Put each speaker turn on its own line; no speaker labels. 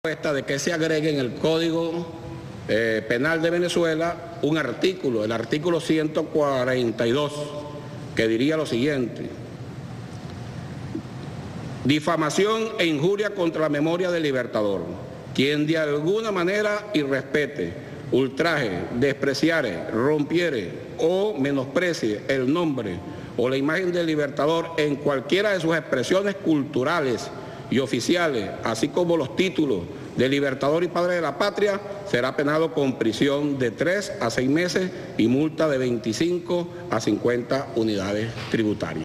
De que se agregue en el Código Penal de Venezuela un artículo, el artículo 142, que diría lo siguiente: difamación e injuria contra la memoria del Libertador. Quien de alguna manera irrespete, ultraje, despreciare, rompiere o menosprecie el nombre o la imagen del Libertador en cualquiera de sus expresiones culturales y oficiales, así como los títulos de Libertador y Padre de la Patria, será penado con prisión de 3 a 6 meses y multa de 25 a 50 unidades tributarias.